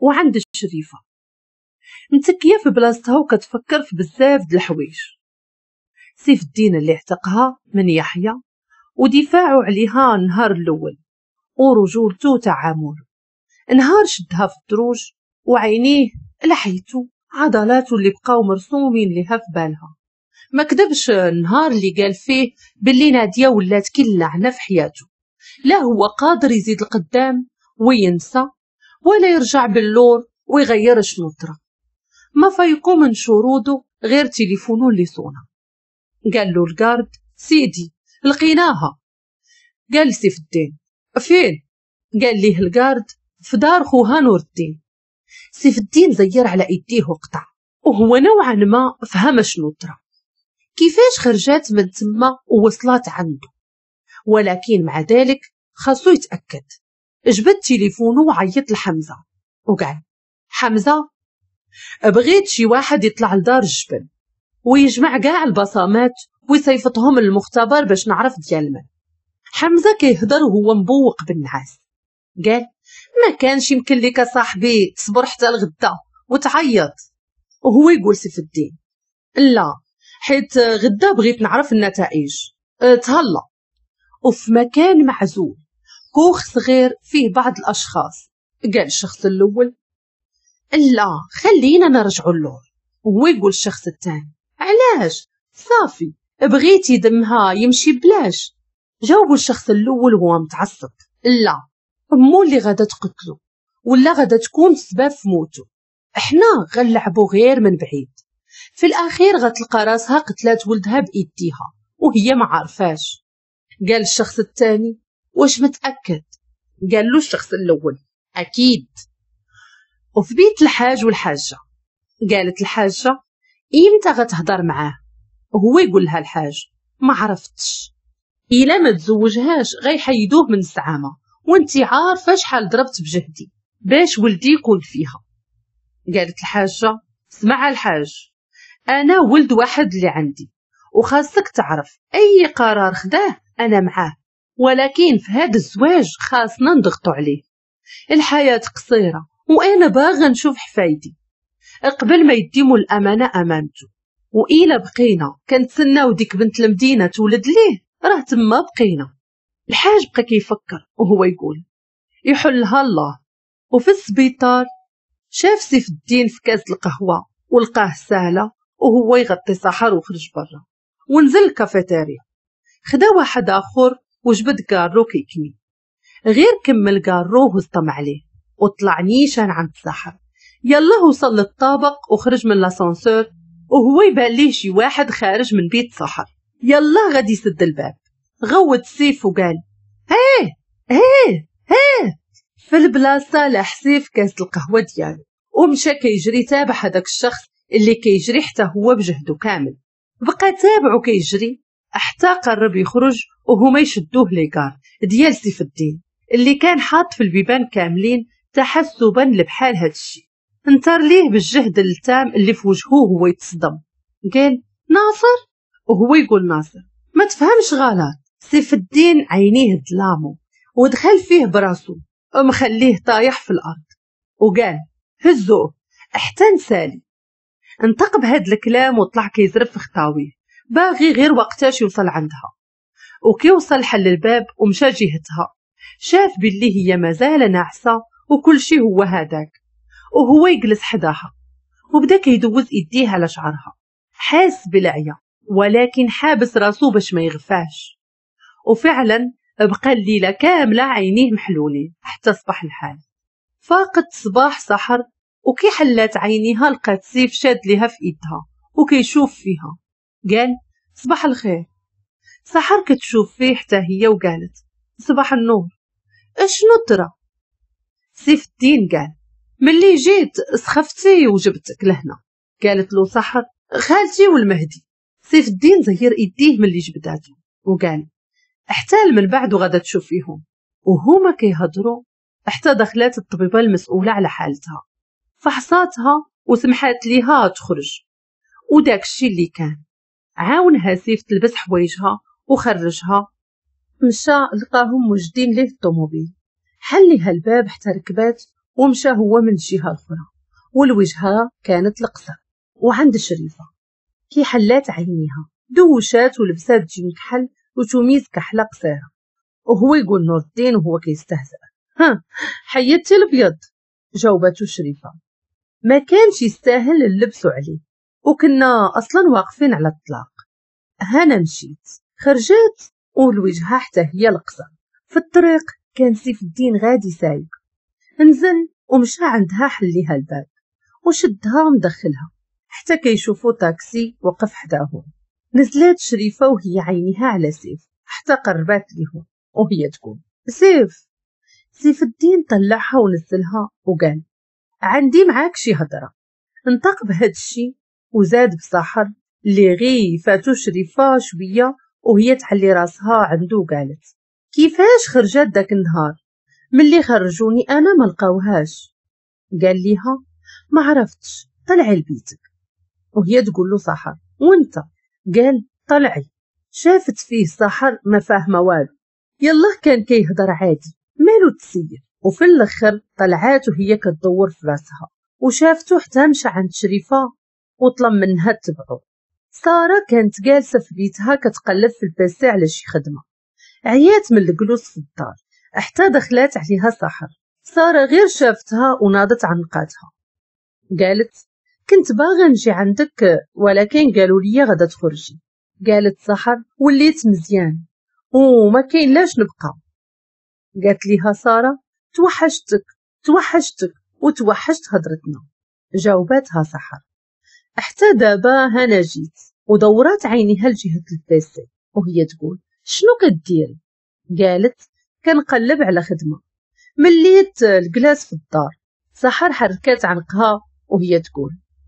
وعند الشريفة متكية في بلاصتها وكتفكر في بزاف د الحوايج. سيف الدين اللي اعتقها من يحيى ودفاعه عليها النهار الأول ورجولته وتعامله. نهار شدها في الدروج وعينيه لحيتو عضلاته اللي بقاو مرسومين لها في بالها. ما كذبش النهار اللي قال فيه باللي نادية ولات كي اللعنة في حياته، لا هو قادر يزيد القدام وينسى ولا يرجع باللور ويغير شنو طرا. ما فايقو من شروده غير تليفونه اللي صونا. قال له القارد سيدي لقيناها. قال سيف الدين فين؟ قال ليه القارد في دار خوها نور الدين. سيف الدين زير على ايديه وقطع، وهو نوعا ما فهم شنو طرا كيفاش خرجات من تما ووصلات عنده، ولكن مع ذلك خاصو يتأكد. جبد تليفونه وعيط لحمزة وقال حمزة بغيت شي واحد يطلع لدار الجبل ويجمع قاع البصامات ويصيفطهم للمختبر باش نعرف ديال من. حمزة كيهضر وهو مبوق بالنعاس. قال ما كانش يمكن لك صاحبي تصبر حتى الغدا وتعيط. وهو يقول سيف الدين لا حيت غدا بغيت نعرف النتائج. تهلا. وفي مكان معزول كوخ صغير فيه بعض الأشخاص قال الشخص الأول لا خلينا نرجعو اللور. وهو يقول الشخص الثاني علاش صافي بغيتي دمها يمشي بلاش. جاوبوا الشخص الأول وهو متعصب لا مو اللي غادا تقتلو ولا غادا تكون سبب في موتو، احنا غنلعبو غير من بعيد. في الأخير غتلقى راسها قتلات ولدها بإيديها وهي ما عارفاش. قال الشخص الثاني واش متأكد؟ قال له الشخص الأول أكيد. وفي بيت الحاج والحاجة قالت الحاجة إمتى غتهضر معاه؟ وهو يقول لها الحاج ما عرفتش، إلا ما تزوجهاش غيحيدوه من الزعامة وانتي عارفة شحال ضربت بجهدي باش ولدي يكون فيها. قالت الحاجة اسمع الحاج أنا ولد واحد اللي عندي وخاصك تعرف أي قرار خداه أنا معاه، ولكن في هذا الزواج خاصنا نضغطو عليه. الحياة قصيرة وأنا باغا نشوف حفايدي قبل ما يديموا الأمانة أمانته، وإلا بقينا كنتسناو ديك بنت المدينة تولد ليه راه تما بقينا. الحاج بقى كيفكر وهو يقول يحلها الله. وفي السبيطار شاف سيف الدين في كاس القهوة ولقاه سالة وهو يغطي سحر وخرج برا ونزل الكافيتيريا. خدا واحد آخر وجبد كارو كيكني، غير كمل كارو وصطم عليه وطلع نيشان عند سحر. يلا وصل للطابق وخرج من لاسانسور وهو يبان ليه شي واحد خارج من بيت سحر. يلا غادي يسد الباب، غوت سيف وقال هيه هيه هيه. في البلاصة لاح سيف كاس القهوة ديالو ومشى كيجري تابع هذاك الشخص اللي كيجري حتى هو بجهده كامل. بقى تابعو كيجري حتى قرب يخرج وهما يشدوه ليكار ديال سيف الدين اللي كان حاط في البيبان كاملين تحسبا لبحال هاد الشي. انتر ليه بالجهد التام اللي في وجهه هو يتصدم. قال ناصر؟ وهو يقول ناصر ما تفهمش غلط. سيف الدين عينيه ظلامو ودخل فيه براسو ومخليه طايح في الأرض وقال هزوه حتى نسالي. انطق بهاد الكلام وطلع كيزرب في خطاويه باغي غير وقتاش يوصل عندها. وكي وصل حل الباب ومشى جهتها شاف باللي هي مازال ناعسة وكل شي هو هداك، وهو يجلس حداها وبدا كيدوز ايديه على شعرها حاس بالعيا ولكن حابس راسو باش ما يغفاش. وفعلا بقى الليلة كاملة عينيه محلولين حتى صباح الحال. فاقت صباح سحر وكي حلات عينيها لقات سيف شاد ليها في ايدها وكيشوف فيها. قال صباح الخير. سحر كتشوف فيه حتى هي وقالت صباح النور. اشنو ترى؟ سيف الدين قال ملي جيت سخفتي وجبتك لهنا. قالت له سحر خالتي والمهدي. سيف الدين زير ايديه ملي جبداتو وقال احتال من بعد وغدا تشوفيهم. وهما كيهضروا حتى دخلات الطبيبة المسؤولة على حالتها فحصاتها وسمحات ليها تخرج. وداك الشي اللي كان عاونها سيف تلبس حوايجها وخرجها. مشى لقاهم موجدين ليه الطوموبيل، حل ليها الباب حتى ركبات ومشى هو من الجهة الأخرى، والوجهة كانت القصر. وعند شريفة كي حلات عينيها دوشات ولبسات تجي كحل وتوميز كحلة قصيرة، وهو يقول نور الدين وهو كيستهزأ: ها حيدتي الابيض؟ جاوبته شريفة: ما كانش يستاهل اللبس عليه، وكنا اصلا واقفين على الطلاق. هانا مشيت خرجت والوجهة حتى هي القصر. في الطريق كان سيف الدين غادي سايق، نزل ومشى عندها حليها الباب وشدها ومدخلها حتى كيشوفوا طاكسي وقف حداهم. نزلت شريفة وهي عينيها على سيف حتى قربات ليهم وهي تقول: سيف الدين طلعها ونزلها وقال: عندي معاك شي هضرة. انطق بهاد الشي وزاد بساحر اللي غي فاتو شريفة شوية وهي تعلي راسها عنده وقالت: كيفاش خرجت داك النهار؟ ملي خرجوني انا ما لقاوهاش. قال ليها: ما عرفتش، طلعي لبيتك. وهي تقول له: سحر وانت؟ قال: طلعي. شافت فيه سحر ما فاهمه والو، يلا كان كيهضر عادي مالو تسير. وفي الاخر طلعات وهي كتدور في راسها وشافتو حتى مشى عند شريفه وطلب منها تبعو. ساره كانت جالسه في بيتها كتقلب في البيسي على شي خدمه، عيات من الجلوس في الدار حتى دخلات عليها سحر. ساره غير شافتها وناضت عنقاتها، قالت: كنت باغا نجي عندك ولكن قالوا لي غدا تخرجي. قالت سحر: وليت مزيان وما كاين لاش نبقى. قالت ليها ساره: توحشتك وتوحشت هضرتنا. جاوباتها سحر: حتى دابا هانا جيت. ودورات عينيها لجهة البيسي وهي تقول: شنو كديري؟ قالت: كنقلب على خدمه. مليت الجلاس في الدار. سحر حركات عنقها وهي تقول: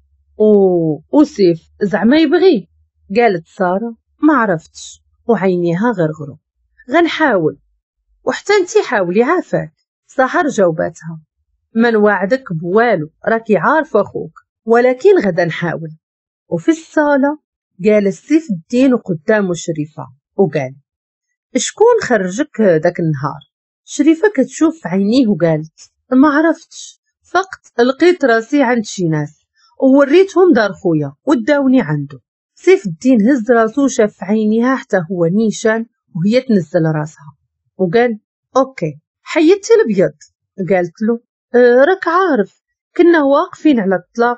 وسيف زعما يبغي؟ قالت ساره: ما عرفتش، وعينيها غرغرو. غنحاول، وحتى انتي حاولي عافاك. سحر جاوباتها: ما نوعدك بوالو، راكي عارفه اخوك، ولكن غدا نحاول. وفي الصاله جالس سيف الدين قدامه شريفه وقال: شكون خرجك داك النهار؟ شريفه كتشوف في عينيه وقالت: ما عرفتش، فقط لقيت راسي عند شي ناس ووريتهم دار خويا وداوني عنده. سيف الدين هز راسو وشاف في عينيها حتى هو نيشان وهي تنزل راسها وقال: اوكي حيدتي الابيض؟ قالت له: راك عارف كنا واقفين على الطلاق.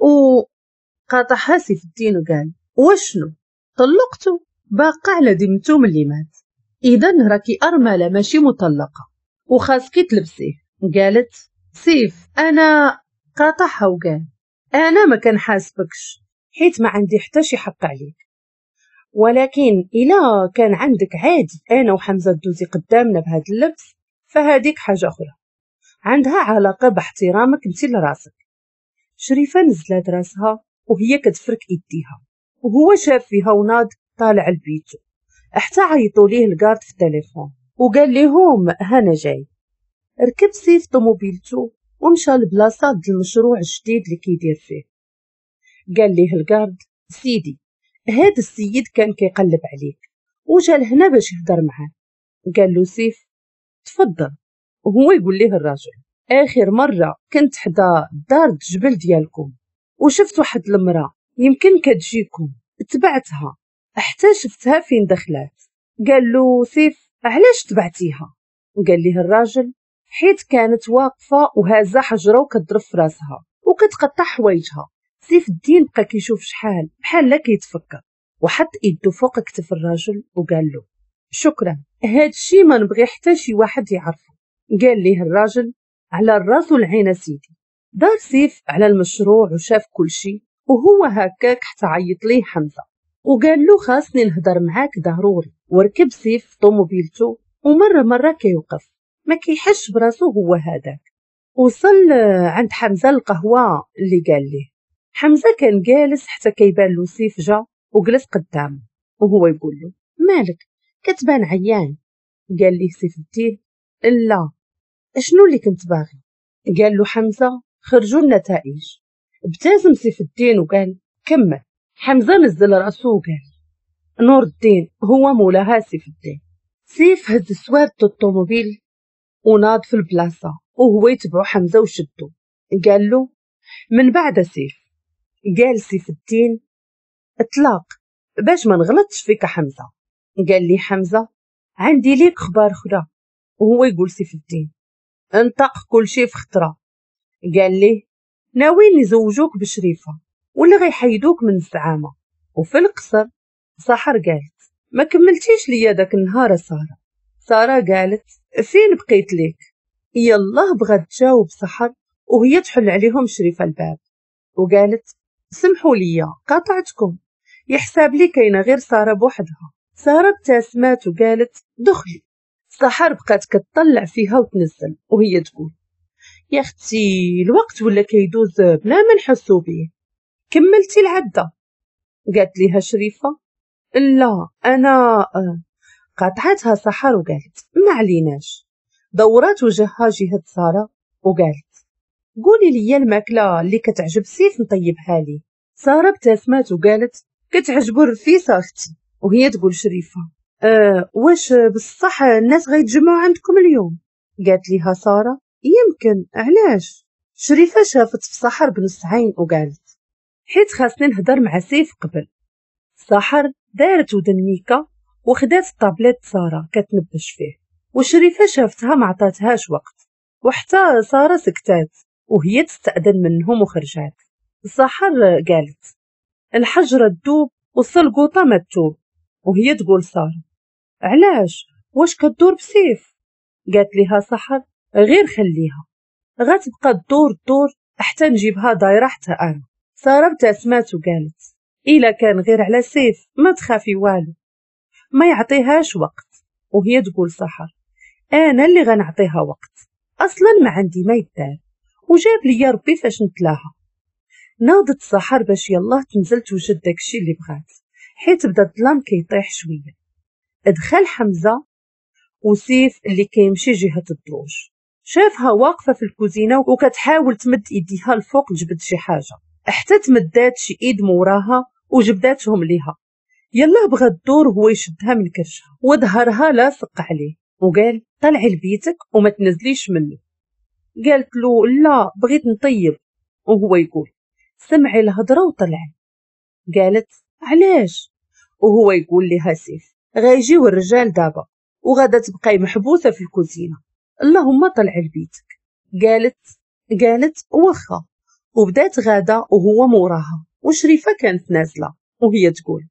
وقاطعها سيف الدين وقال: وشنو طلقتو؟ باقا على ذمتو ملي مات، اذا راكي ارمله ماشي مطلقه وخاصكي تلبسيه. قالت سيف: انا قاطعها وقال: انا ما كنحاسبكش حيت ما عندي حتى شي حق عليك، ولكن الا كان عندك عادي انا وحمزه دوزي قدامنا بهذا اللبس فهاديك حاجه اخرى عندها علاقه باحترامك انت لراسك. شريفه نزلت راسها وهي كتفرك ايديها وهو شاف فيها وناض طالع لبيتو، حتى عيطوا ليه الكارد في التليفون وقال لهم هانا جاي. ركب سيف طوموبيلتو ومشى لبلاصه د المشروع الجديد اللي كيدير فيه. قال ليه الكارد: سيدي هاد السيد كان كيقلب عليك وجا لهنا باش يهضر معاك. قال له سيف: تفضل. وهو يقول ليه الراجل: اخر مره كنت حدا دار الجبل ديالكم وشفت واحد المراه يمكن كتجيكم، تبعتها حتى شفتها فين دخلات. قال له سيف: علاش تبعتيها؟ قال ليه الراجل: حيت كانت واقفه وهازه حجره وكتضرب في راسها وكتقطع حوايجها. سيف الدين بقى كيشوف شحال بحال لا كيتفكر وحط يدو فوق كتف الراجل وقال له: شكرا، هاد الشي ما نبغي حتى شي واحد يعرفه. قال ليه الراجل: على الراس والعين سيدي. دار سيف على المشروع وشاف كل شي وهو هكاك حتى عيط ليه حمزه وقال له: خاصني نهضر معاك ضروري. وركب سيف طوموبيلتو ومره كيوقف ما كيحش براسو هو هذاك. وصل عند حمزه القهوه اللي قال ليه. حمزه كان جالس حتى كيبان له سيف جا وجلس قدامه وهو يقول له: مالك كتبان عيان؟ قال ليه سيف الدين: لا، شنو اللي كنت باغي؟ قال له حمزه: خرجوا النتائج. ابتسم سيف الدين وقال: كمل. حمزه نزل راسو وقال: نور الدين هو مولاها سيف الدين. سيف هز سوارد الطوموبيل وناض في البلاصه وهو يتبعو حمزة وشدو. قال له: من بعد سيف؟ قال سيف الدين: اطلاق، باش ما نغلطش فيك حمزة. قال لي حمزة: عندي ليك خبار خرا. وهو يقول سيف الدين: انطق كل شي في خطرة. قال ليه: ناويين يزوجوك بشريفة ولا غيحيدوك من الزعامة. وفي القصر سحر قالت: ما كملتيش ليا داك النهار سارة. سارة قالت: فين بقيت ليك؟ يلا بغات تجاوب سحر وهي تحل عليهم شريفة الباب، وقالت: سمحوا ليا قاطعتكم، يحساب لي كاينه غير سارة بوحدها. سارة ابتسمات وقالت: دخلي. سحر بقات كتطلع فيها وتنزل وهي تقول: يا اختي الوقت ولا كيدوز بلا ما نحسو بيه. كملتي العدة؟ قالت ليها شريفة: لا انا قاطعتها سحر وقالت: ما عليناش. دورات وجهها جهة سارة وقالت: قولي لي الماكلة اللي كتعجب سيف نطيبها لي. سارة ابتسمات وقالت: كتعجبو الرفيسة اختي. وهي تقول شريفة: واش بصح الناس غيتجمعوا عندكم اليوم؟ قالت ليها سارة: يمكن، علاش؟ شريفة شافت في سحر بنص عين وقالت: حيت خاصني نهضر مع سيف قبل. سحر دارت ودنيكا وخدات الطابليت سارة كتنبش فيه، وشريفة شافتها ما عطاتهاش وقت، وحتى سارة سكتات وهي تستأذن منهم وخرجات. سحر قالت: الحجرة تدوب والسلقوطة ما تتوب. وهي تقول سارة: علاش؟ واش كدور بسيف؟ قالت ليها سحر: غير خليها، غتبقى تدور حتى نجيبها دايرة حتى أنا. سارة ابتسمات وقالت: إلا كان غير على سيف ما تخافي والو، ما يعطيهاش وقت. وهي تقول سحر: أنا اللي غنعطيها وقت، أصلا ما عندي ما يدار، وجاب لي ربي فاش نتلاها. ناضت سحر باش يلاه تنزل توجد داكشي اللي بغات، حيت بدا الظلام كيطيح شويه. دخل حمزة وسيف اللي كيمشي جهة الدروج، شافها واقفة في الكوزينة وكتحاول تمد ايديها الفوق تجبد شي حاجة، حتى تمدات شي ايد موراها وجبداتهم ليها. يلا بغا تدور هو يشدها من كرشها وظهرها لاصق عليه وقال: طلعي لبيتك وما تنزليش منه. قالت له: لا بغيت نطيب. وهو يقول: سمعي الهضرة وطلعي. قالت: علاش؟ وهو يقول لها سيف: غيجيو الرجال دابا وغادا تبقاي محبوسة في الكوزينة، اللهم طلعي لبيتك. قالت وخا، وبدات غادا وهو موراها، وشريفة كانت نازلة وهي تقول: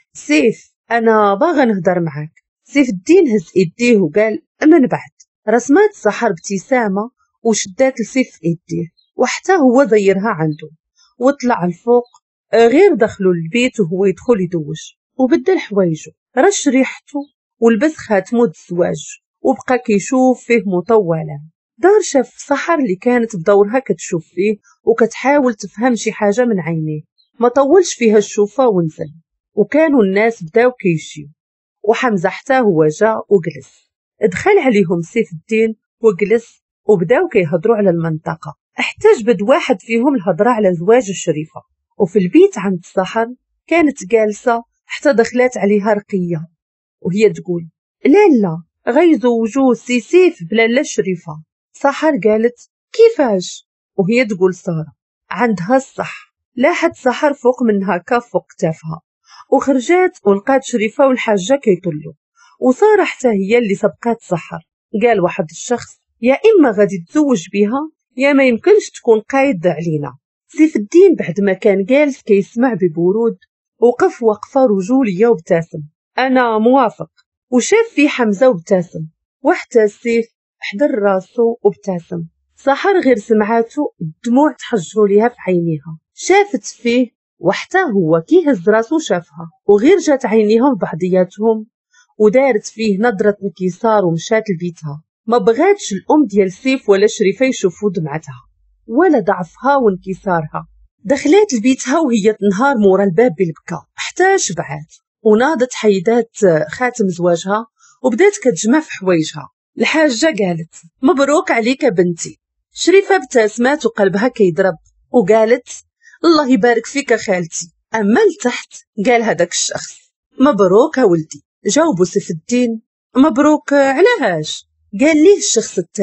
سيف أنا باغا نهضر معاك. سيف الدين هز إيديه وقال: من بعد. رسمات سحر ابتسامة وشدات لسيف في إيديه، وحتى هو زيرها عنده وطلع الفوق. غير دخلوا البيت وهو يدخل يدوش وبدل حوايجو، رش ريحته ولبس خاتمو الزواج وبقى كيشوف فيه مطولا. دار شاف سحر اللي كانت بدورها كتشوف فيه وكتحاول تفهم شي حاجة من عينيه. ما طولش فيها الشوفة ونزل، وكانوا الناس بداو كيمشيو، وحمزة حتى هو جا وجلس. دخل عليهم سيف الدين وجلس وبداو كيهضروا على المنطقة. احتاج بد واحد فيهم الهضرة على زواج الشريفة. وفي البيت عند سحر كانت جالسة حتى دخلات عليها رقية وهي تقول: لا غيزوجوه سي سيف بلا لا شريفة. سحر قالت: كيفاش؟ وهي تقول سارة عندها الصح. لاحت سحر فوق منها كاف فوق كتافها وخرجات ولقات شريفة والحاجة كيطلوا، وسارة حتى هي اللي سبقات سحر. قال واحد الشخص: يا إما غادي تزوج بها يا ما يمكنش تكون قايد علينا. سيف الدين بعد ما كان جالس كيسمع ببرود وقف وقفة رجولية وابتسم: أنا موافق. وشاف فيه حمزة وابتسم، وحتى سيف حضر راسو وابتسم. سحر غير سمعاتو الدموع تحجروا ليها في عينيها، شافت فيه وحتى هو كيهز راسو شافها، وغير جات عينيهم بعضياتهم ودارت فيه نظرة انكسار ومشات لبيتها. ما بغاتش الأم ديال سيف ولا شريفة يشوفوا دمعتها ولا ضعفها وانكسارها. دخلت لبيتها وهي تنهار مورا الباب بالبكا حتى شبعات، وناضت حيدات خاتم زواجها وبدات كتجمع في حوايجها. الحاجة قالت: مبروك عليك بنتي. شريفة ابتسمات وقلبها كيضرب وقالت: الله يبارك فيك خالتي. أما لتحت قال هذاك الشخص: مبروك ولدي. جاوبوا سيف الدين: مبروك على هاش؟ قال ليه الشخص الثاني: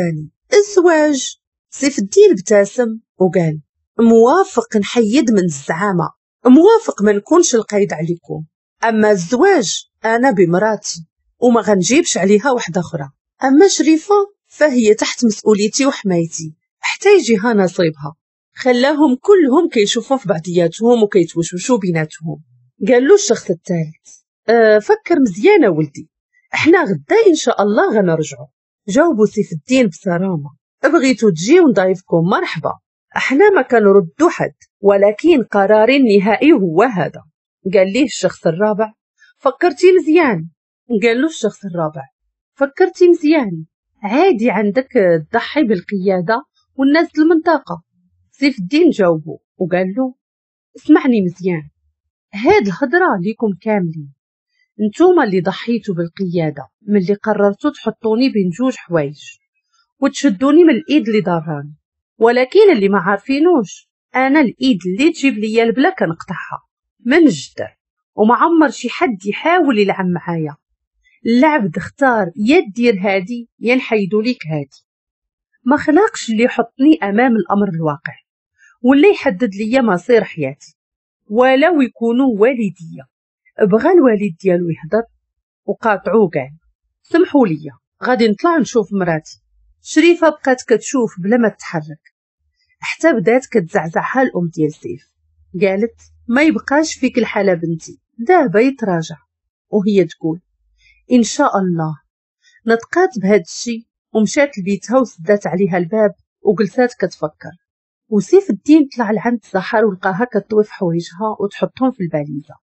الزواج. سيف الدين ابتسم وقال: موافق نحيد من الزعامة، موافق ما نكونش القيد عليكم، أما الزواج أنا بمراتي وما غنجيبش عليها واحدة أخرى. أما شريفة فهي تحت مسؤوليتي وحمايتي حتى يجيها نصيبها. خلاهم كلهم كيشوفوا في بعضياتهم وكيتوشوشوا بيناتهم. قال له الشخص الثالث: فكر مزيانة ولدي، احنا غدا إن شاء الله غنرجعوا. جاوبوا سيف الدين بصرامة: بغيتو تجيو نضايفكم مرحبا، احنا ما كنردو حد، ولكن قراري النهائي هو هذا. قال ليه الشخص الرابع: فكرتي مزيان. قال له الشخص الرابع: فكرتي مزيان، عادي عندك تضحي بالقيادة والناس المنطقة. سيف الدين جاوبه وقال له: اسمعني مزيان، هاد الهضرة ليكم كاملين، نتوما اللي ضحيتوا بالقيادة ملي قررتوا تحطوني بين جوج حوايج وتشدوني من الإيد اللي ضراني، ولكن اللي ما عارفينوش أنا الإيد اللي تجيب ليا البلا كنقطعها من الجدر، وما عمر شي حد يحاول يلعب معايا. العبد اختار يا دير هادي يا نحيدو ليك هادي. ما خلاقش اللي يحطني أمام الأمر الواقع ولا يحدد ليا مصير حياتي، ولو يكونوا والديا. بغى الوالد ديالو يهضر وقاطعوه قال: سمحوا ليا غادي نطلع نشوف مراتي. شريفة بقات كتشوف بلا ما تتحرك حتى بدات كتزعزعها الأم ديال سيف. قالت: ما يبقاش فيك الحالة بنتي، دابا يتراجع. وهي تقول: إن شاء الله. نطقات بهذا الشيء ومشات لبيتها وسدات عليها الباب وجلسات كتفكر. وسيف الدين طلع لعند سحر ولقاها كطوي في حوايجها وتحطهم في الباليزة.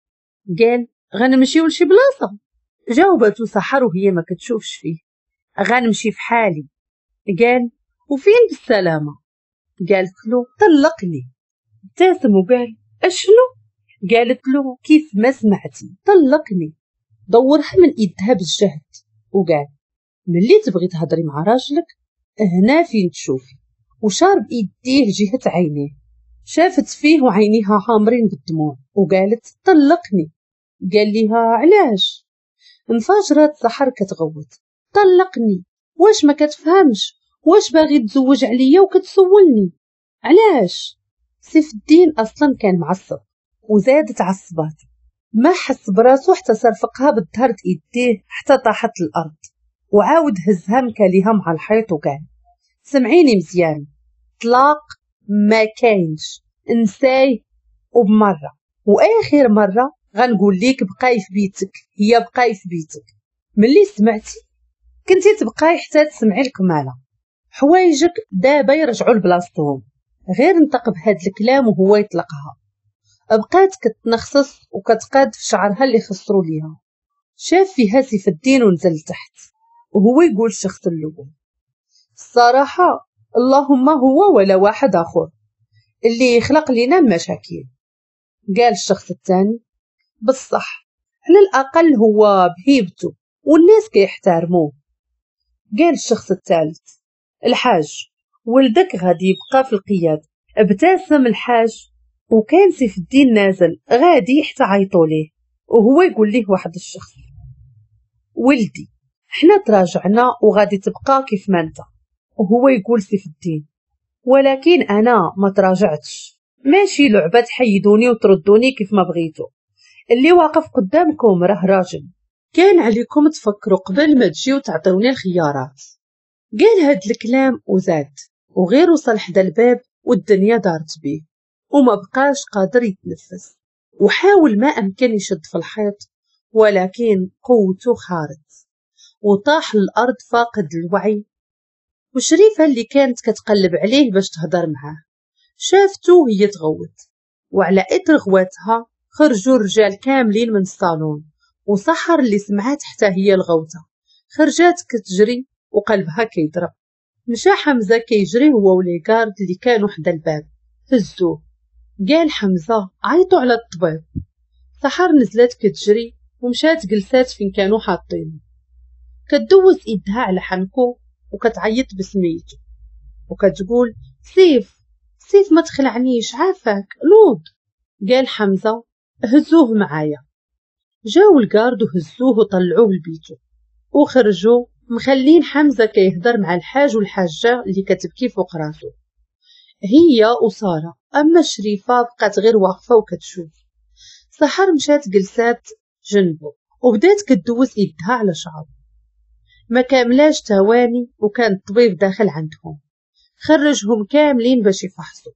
قال: غنمشيو لشي بلاصة؟ جاوبته سحر وهي ما كتشوفش فيه: غنمشي في حالي. قال: وفين بالسلامة؟ قالت له: طلقني. ابتسم وقال: اشنو؟ قالت له: كيف ما سمعتي، طلقني. دورها من يدها بالجهد وقال: ملي تبغي تهضري مع راجلك هنا فين تشوفي. وشارب يديه جهة عينيه، شافت فيه وعينيها عامرين بالدموع وقالت: طلقني. قال لها: علاش؟ انفجرت سحر كتغوت: طلقني، واش ما كتفهمش؟ واش باغي تزوج عليا وكتسولني علاش؟ سيف الدين اصلا كان معصب وزادت عصبات، ما حس براسو حتى صرفقها بالظهر يديه حتى طاحت الارض، وعاود هزها مكاليها مع الحيط وقال: سمعيني مزيان، طلاق ما كاينش، انساي وبمره، واخر مره غنقول ليك بقاي في بيتك. هي بقاي في بيتك، ملي سمعتي كنتي تبقاي حتى تسمعي الكماله. حوايجك دابا يرجعوا لبلاصتهم. غير نطق بهاد الكلام وهو يطلقها. بقات كتنخصص وكتقاد في شعرها اللي خسروا ليها. شاف فيها سيف الدين ونزل لتحت وهو يقول الشخص الاول: الصراحه اللهم هو ولا واحد اخر اللي يخلق لنا مشاكل. قال الشخص الثاني: بالصح، على الاقل هو بهيبته والناس كيحترموه. قال الشخص الثالث: الحاج ولدك غادي يبقى في القياد. ابتسم الحاج وكان سيف الدين نازل غادي حتى عيطوا ليه وهو يقول ليه واحد الشخص: ولدي حنا تراجعنا وغادي تبقى كيف ما انت. وهو يقول سيف الدين: ولكن انا ما تراجعتش، ماشي لعبة تحيدوني وتردوني كيف ما بغيتو. اللي واقف قدامكم راه راجل، كان عليكم تفكروا قبل ما تجيو تعطيوني الخيارات. قال هاد الكلام وزاد وغير وصل حدا الباب والدنيا دارت بيه وما بقاش قادر يتنفس، وحاول ما أمكن يشد في الحيط ولكن قوته خارت وطاح الأرض فاقد الوعي. وشريفة اللي كانت كتقلب عليه باش تهضر معاه شافته وهي تغوت، وعلى إثر غواتها خرجوا الرجال كاملين من الصالون، وسحر اللي سمعت حتى هي الغوتة خرجات كتجري وقلبها كيضرب. مشى حمزة كيجري هو وليغارد اللي كانوا حدا الباب هزوه. قال حمزة: عيطوا على الطبيب. سحر نزلت كتجري ومشات جلسات فين كانوا حاطينه، كتدوز ايدها على حنكو وكتعيط بسميتو وكتقول: سيف ما تخلعنيش عافاك نوض. قال حمزة: هزوه معايا. جاو الجارد وهزوه وطلعوه لبيتو وخرجوا مخلين حمزة كيهدر مع الحاج والحاجة اللي كتبكي فوق راسو. هي وسارة، أما شريفة بقات غير واقفة وكتشوف. سحر مشات جلسات جنبو وبدات كدوز يدها على شعره. ما كاملاش ثواني وكان الطبيب داخل عندهم، خرجهم كاملين باش يفحصوا.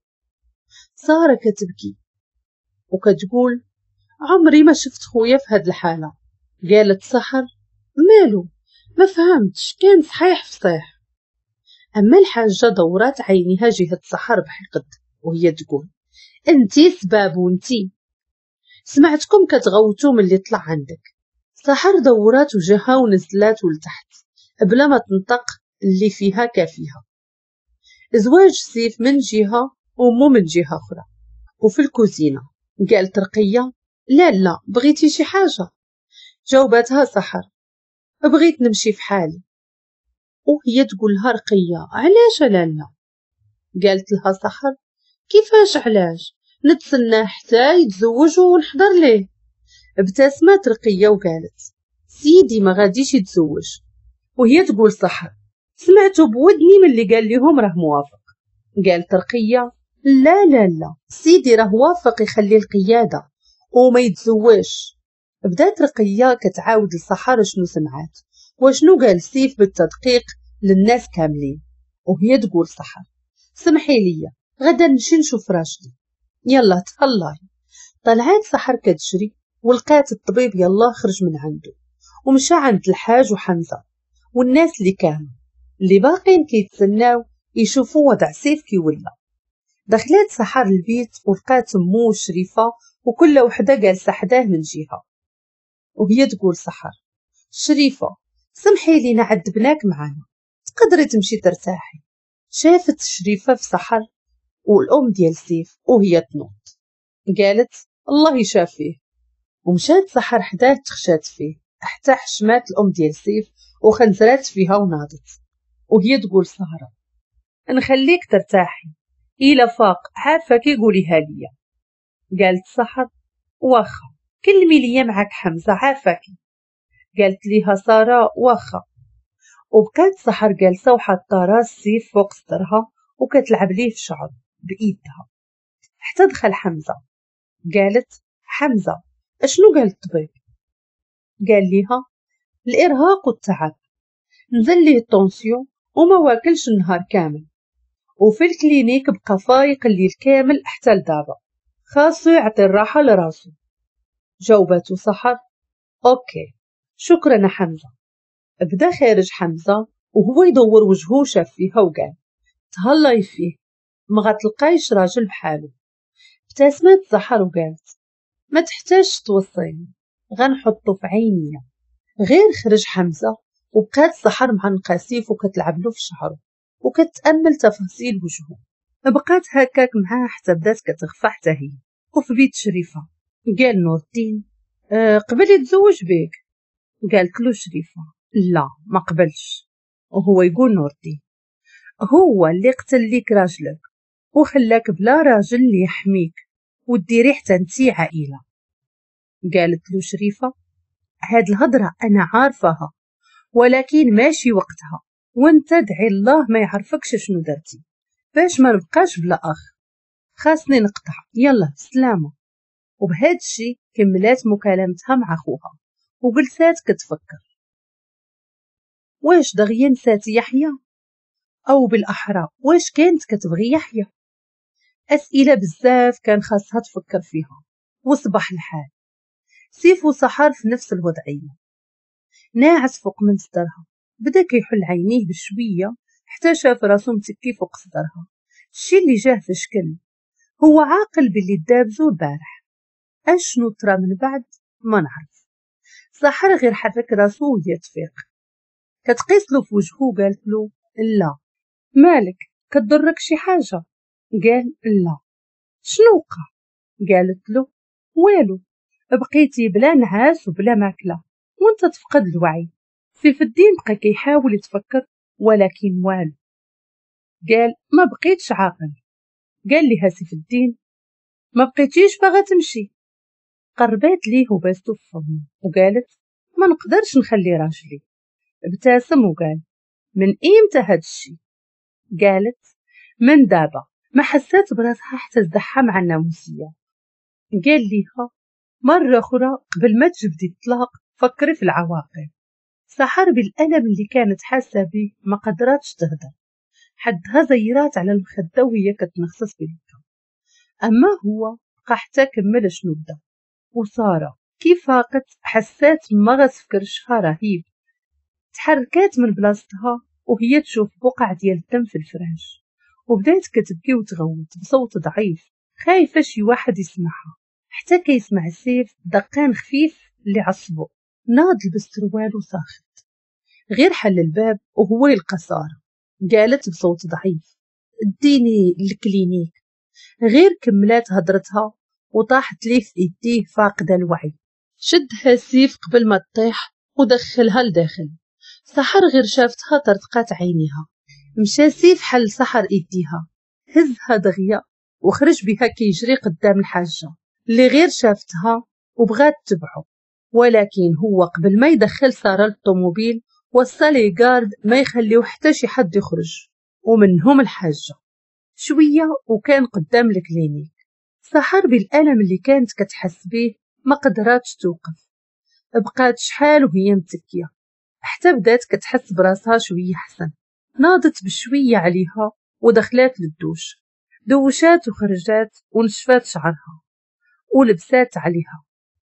سارة كتبكي وكتقول عمري ما شفت خويا في هاد الحالة. قالت سحر مالو؟ ما فهمتش، كان صحيح فصيح. أما الحاجة دورات عينيها جهة سحر بحقد وهي تقول انتي سباب وانتي سمعتكم كتغوتو من اللي طلع عندك. سحر دورات وجهها ونزلات لتحت بلا ما تنطق اللي فيها كافيها. زواج سيف من جهة ومو من جهة أخرى. وفي الكوزينة قالت رقية لا بغيتي شي حاجة؟ جاوبتها سحر بغيت نمشي في حالي. وهي تقولها رقية علاش لا؟ قالت لها سحر كيفاش علاش؟ نتسنى حتى يتزوج ونحضر ليه. ابتسمت رقية وقالت سيدي ما غاديش يتزوج. وهي تقول سحر سمعتو بودني من اللي قال لهم راه موافق. قالت رقية لا سيدي راه وافق يخلي القيادة وما يتزوجش. بدات رقية كتعاود لسحر شنو سمعات وشنو قال سيف بالتدقيق للناس كاملين. وهي تقول سحر سمحي لي غدا نمشي نشوف راجلي. يلا تهلاي. طلعت سحر كتجري ولقات الطبيب يلا خرج من عنده ومشى عند الحاج وحمزة والناس اللي كانوا اللي باقين كيتسناو يشوفوا وضع سيف كي ولا. دخلت سحر البيت ولقات مو وشريفة وكل وحدة جالسة حداه من جهة. وهي تقول سحر شريفة سمحي لينا عذبناك معانا، تقدري تمشي ترتاحي. شافت شريفة في سحر والأم ديال سيف وهي تنوض. قالت الله يشافيه. ومشات سحر حداه تخشات فيه حتى حشمات الأم ديال سيف وخنزرات فيها وناضت. وهي تقول سهرة نخليك ترتاحي إلا فاق عارفة كي قوليها ليا. قالت سحر واخا كلمي ليا معاك حمزة عافاكي. قالت ليها سارة واخا. وبقات سحر جالسة وحاطة راس سيف فوق صدرها وكتلعب ليه في شعر بإيدها حتى دخل حمزة. قالت حمزة اشنو قال الطبيب؟ قال ليها الإرهاق والتعب، نزل ليه الطونسيون وما واكلش النهار كامل وفي الكلينيك بقى فايق الليل كامل حتى لدابا، خاصو يعطي الراحة لراسو. جاوباتو سحر اوكي شكرا حمزة. بدا خارج حمزة وهو يدور وجهو شاف فيها وقال تهلاي فيه ما غتلقايش راجل بحالو. ابتسمت سحر وقالت ما تحتاجش توصيني غنحطو في عينيا. غير خرج حمزة وبقات سحر معنقة سيف وكتلعب له في شعره وكتأمل تفاصيل وجهه. بقات هكاك معاه حتى بدات كتغفى حتى هي. وفي بيت شريفة قال نور الدين قبل يتزوج بيك. قالت له شريفة لا ما قبلش. وهو يقول نور الدين هو اللي قتل ليك راجلك وخلاك بلا راجل اللي يحميك وديري حتى انتي عائلة. قالت له شريفة هاد الهضرة أنا عارفاها ولكن ماشي وقتها وانت دعي الله ما يعرفكش شنو درتي باش ما نبقاش بلا أخ. خاصني نقطع يلا سلامة. وبهاد الشي كملات مكالمتها مع خوها وجلسات كتفكر واش دغيا نسات يحيى أو بالأحرى واش كانت كتبغي يحيى. أسئلة بزاف كان خاصها تفكر فيها. وصبح الحال سيف وسحر في نفس الوضعية ناعس فوق من صدرها. بدا كيحل عينيه بشوية حتى شاف راسو متكي فوق صدرها. الشي اللي جاه في شكل هو عاقل باللي دابزو البارح. اشنو ترى من بعد ما نعرف. سحر غير حرك راسو وهي تفيق كتقيس له في وجهه. قالت له لا مالك كتضرك شي حاجة؟ قال لا. شنو وقع؟ قالت له والو بقيتي بلا نعاس وبلا ماكلة وانت تفقد الوعي. سيف الدين بقى كيحاول يتفكر ولكن والو. قال ما بقيتش عاقل. قال لها سيف الدين ما بقيتيش باغا تمشي. قربات ليه وباستو في فمه وقالت ما نقدرش نخلي راجلي ابتسم وقال: من إمتى هاد الشي؟ قالت: من دابا. ما حسات براسها حتى تزحم على الناموسية. قال ليها: مرة أخرى قبل ما تجبدي الطلاق فكري في العواقب. سحر بالألم اللي كانت حاسة به ما قدراتش تهدر، حدها زيرات على المخدة وهي كتنخصص بيدها. أما هو بقى حتى كمل شنو بدا. وسارة كي فاقت حسات مغص في كرشها رهيب، تحركات من بلاصتها وهي تشوف بقع ديال الدم في الفراش، وبدات كتبكي وتغوت بصوت ضعيف، خايفة شي واحد يسمعها. حتى كيسمع سيف دقان خفيف اللي عصبو، ناض لبس سروال وساخت، غير حل الباب وهو يلقى سارة. قالت بصوت ضعيف: اديني الكلينيك. غير كملات هضرتها وطاحت ليه في ايديه فاقدة الوعي. شدها سيف قبل ما تطيح ودخلها لداخل. سحر غير شافتها طرطقات عينيها. مشى سيف حل سحر ايديها، هزها دغيا وخرج بها كيجري قدام الحاجة اللي غير شافتها وبغات تبعه. ولكن هو قبل ما يدخل سارة للطوموبيل وصل لي غارد ما يخليو حتى شي حد يخرج، ومنهم الحاجة. شوية وكان قدام الكلينيك. سحر بالألم اللي كانت كتحس به ما قدراتش توقف، بقات شحال وهي متكية حتى بدات كتحس براسها شوية حسن. ناضت بشوية عليها ودخلات للدوش، دوشات وخرجات ونشفات شعرها ولبسات عليها.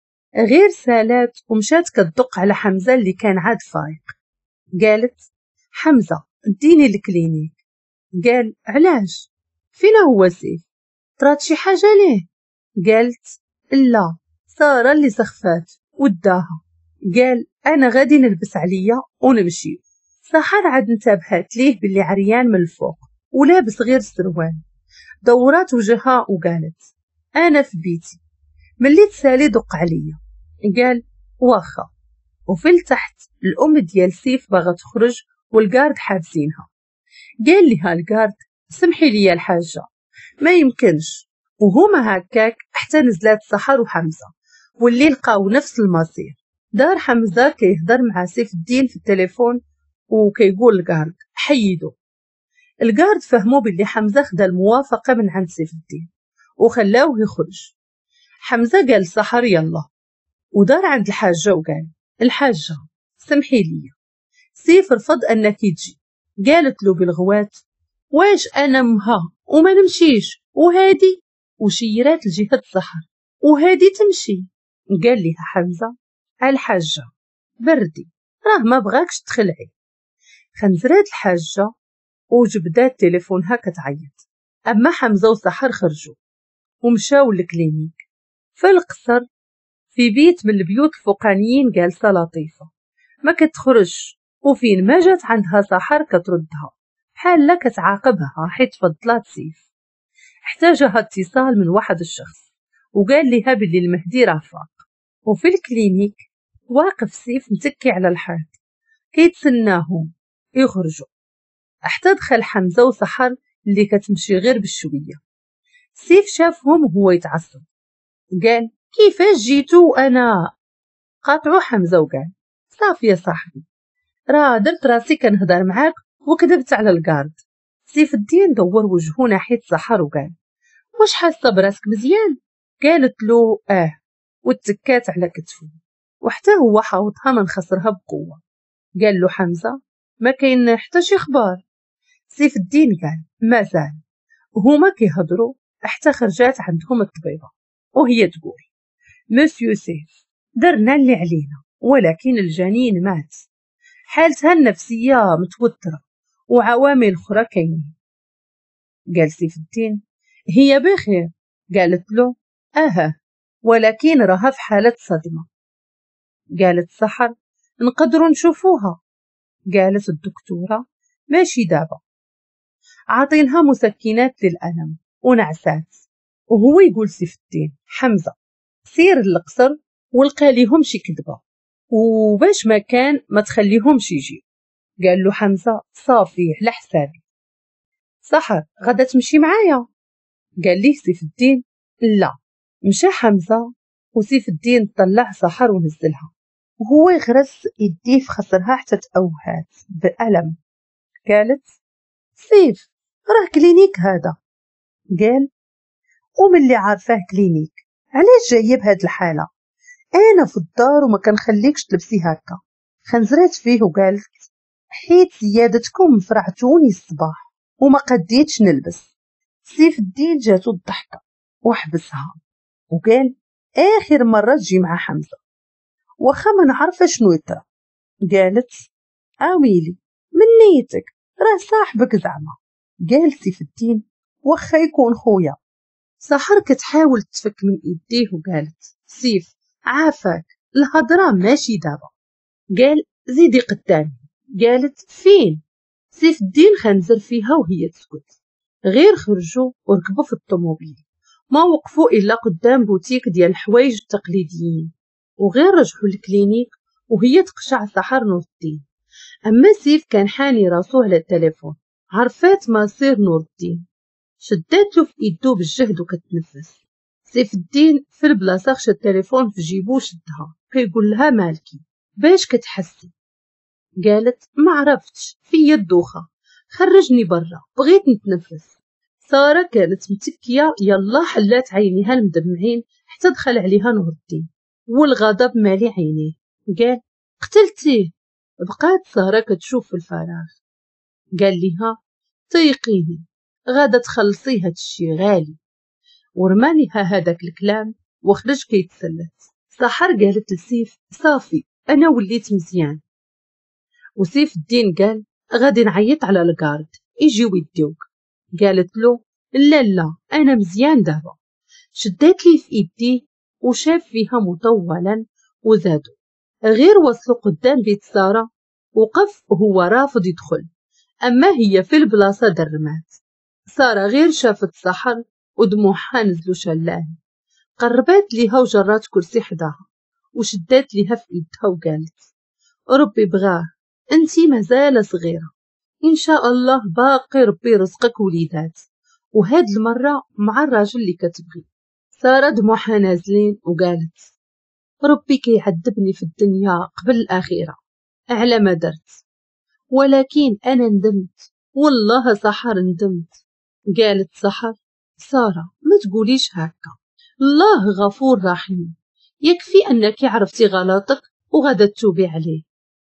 غير سالات ومشات كتدق على حمزة اللي كان عاد فايق. قالت: حمزة اديني الكلينيك. قال: علاش؟ فينا هو سيف؟ طرات شي حاجة ليه؟ قالت: لا، سارة اللي سخفات وداها. قال: انا غادي نلبس عليا ونمشي. سحر عاد انتبهت ليه باللي عريان من الفوق ولابس غير السروال. دورات وجهها وقالت: انا في بيتي، ملي تسالي دق عليا. قال: واخا. وفي التحت الام ديال سيف باغا تخرج والقارد حابسينها. قال لها القارد: سمحي لي الحاجة، ما يمكنش. وهما هكاك حتى نزلات سحر وحمزة واللي لقاو نفس المصير. دار حمزة كيهضر مع سيف الدين في التليفون وكيقول القارد: حيدو. القارد فهمو باللي حمزة خدا الموافقة من عند سيف الدين وخلاوه يخرج. حمزة قال سحر يلا، ودار عند الحاجة وقال: الحاجة سمحي لي. سيف رفض انك تجي. قالت له بالغوات: واش انا مها وما نمشيش وهادي؟ وشيرات لجهة سحر: وهادي تمشي. قال لها حمزة: الحاجة بردي، راه ما بغاكش تخلعي. خنزرات الحاجة وجبدات تليفونها كتعيط. اما حمزة وسحر خرجوا ومشاو للكلينيك في القصر، في بيت من البيوت الفوقانيين جالسة لطيفة ما كتخرج، وفين ما جات عندها سحر كتردها بحال كتعاقبها حيت فضلات سيف. احتاجها اتصال من واحد الشخص وقال لها باللي المهدي راه فاق. وفي الكلينيك واقف سيف متكي على الحيط كيتسناهم يخرجوا حتى دخل حمزة وسحر اللي كتمشي غير بشوية. سيف شافهم وهو يتعصب، قال: كيفاش جيتو وانا؟ قاطعو حمزة وقال: صافي يا صاحبي، راه درت راسي كنهضر معاك وكذبت على القارد. سيف الدين دور وجهو ناحية سحر وقال: واش حاسة براسك مزيان؟ قالت له: واتكات على كتفو وحتى هو حاوطها من خسرها بقوة. قال له حمزة: ما كاين حتى شي اخبار؟ سيف الدين قال: مازال. هما كيهضروا حتى خرجات عندهم الطبيبة وهي تقول: مسيو سيف، درنا اللي علينا ولكن الجنين مات، حالتها النفسية متوترة وعوامل أخرى كاينين. قال سيف الدين: هي بخير؟ قالت له: ولكن راها في حالة صدمة. قالت سحر: نقدروا نشوفوها؟ قالت الدكتورة: ماشي دابا، عاطينها مسكنات للألم ونعسات. وهو يقول سيف الدين: حمزة سير للقصر ولقى ليهم شي كذبة وباش ما كان ما تخليهمش يجي. قال له حمزة: صافي على حسابي. سحر غدا تمشي معايا؟ قال ليه سيف الدين: لا. مشى حمزة وسيف الدين طلع سحر ونزلها وهو يغرس يديه في خصرها حتى تأوهات بألم. قالت: سيف، راه كلينيك هذا. قال: وملي عارفاه كلينيك علاش جايه بهاد الحالة؟ أنا في الدار وما كنخليكش تلبسي هكا. خنزرات فيه وقالت: حيت سيادتكم فرعتوني الصباح وما قديتش نلبس. سيف الدين جاتو الضحكة وحبسها وقال: آخر مرة تجي مع حمزة واخا ما نعرف شنو يطرى. قالت: اويلي من نيتك، راه صاحبك زعما. قال سيف الدين: واخا يكون خويا. سحر كتحاول تفك من يديه وقالت: سيف، عافاك، الهضره ماشي دابا. قال: زيدي قدامي. قالت: فين؟ سيف الدين خنزر فيها وهي تسكت. غير خرجوا وركبوا في الطوموبيل، ما وقفوا الا قدام بوتيك ديال الحوايج التقليديين، وغير رجعوا للكلينيك وهي تقشع سحر نور الدين. اما سيف كان حاني راسو على التليفون. عرفات مصير نور الدين، شداتلو في يدو بالجهد وكتنفس. سيف الدين في البلاصه خشى التليفون في جيبو وشدها كيقول لها: مالكي باش كتحسي؟ قالت: ما عرفتش، فيا الدوخه، خرجني برا، بغيت نتنفس. ساره كانت متكيه، يلا حلات عينيها المدمعين حتى دخل عليها نور الدين والغضب مالي عينيه. قال: قتلتيه. بقات ساره كتشوف في الفراغ. قال ليها: طيقيني، غادا تخلصي هادشي غالي. ورمى ليها هذاك الكلام وخرج كيتسلت. سحر قالت لسيف: صافي، انا وليت مزيان. وسيف الدين قال: غادي نعيط على الكارد يجيو يديوك. قالت له: لا لا، انا مزيان دابا. شدات لي في يديه وشاف فيها مطولا وزادو. غير وصلوا قدام بيت ساره وقف هو رافض يدخل، اما هي في البلاصه درمات. ساره غير شافت سحر ودموعها نزلوا شلاه. قربات ليها وجرات كرسي حداها وشدات ليها في يدها وقالت: ربي بغاه، انتي مازال صغيرة، ان شاء الله باقي ربي يرزقك وليدات، وهاد المرة مع الراجل اللي كتبغي. سارة دموعها نازلين وقالت: ربي كيعذبني في الدنيا قبل الآخرة على ما درت، ولكن أنا ندمت، والله سحر ندمت. قالت سحر: سارة، ما تقوليش هكا، الله غفور رحيم، يكفي أنك عرفتي غلطك وغدا تتوبي عليه.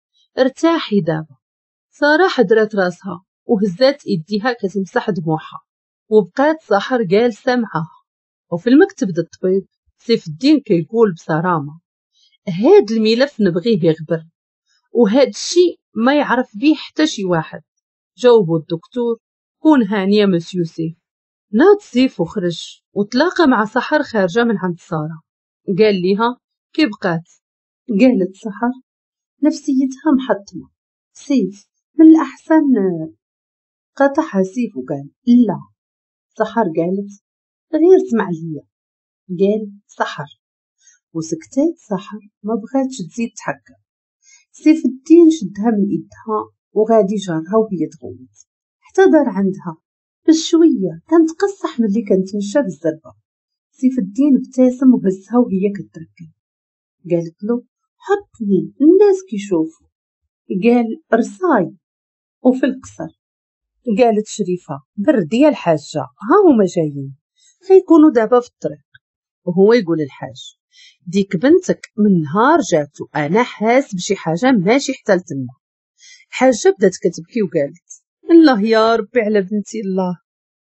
ارتاحي دابا. سارة حضرت راسها وهزات ايديها كتمسح دموعها، وبقات سحر جالسة معاها. وفي المكتب د الطبيب سيف الدين كيقول بصرامة: هاد الملف نبغيه يغبر، وهاد الشي ما يعرف بيه حتى شي واحد. جاوبو الدكتور: كون هانية مسيو سيف. ناض سيف وخرج وتلاقى مع سحر خارجة من عند سارة. قال ليها: كي بقات؟ قالت سحر: نفسيتها محطمة. سيف، من الأحسن. قاطعها سيف وقال: لا. سحر قالت: غير اسمع ليا. قال سحر، وسكتات سحر ما بغاتش تزيد تحكم. سيف الدين شدها من يدها وغادي جارها وهي تغوت حتى دار عندها بشوية، كانت قصح ملي كنتمشى بالزربة. سيف الدين ابتسم وهزها وهي كتركب. قالت له: حطني الناس كيشوفوا. قال: رصاي. وفي القصر قالت شريفة: بردي يا الحاجة، ها هما جايين، غيكونوا دابا في الطريق. وهو يقول الحاج: ديك بنتك من نهار جاتو انا حاس بشي حاجه ماشي حتى لتما. الحاجه بدات كتبكي وقالت: الله يا ربي على بنتي الله.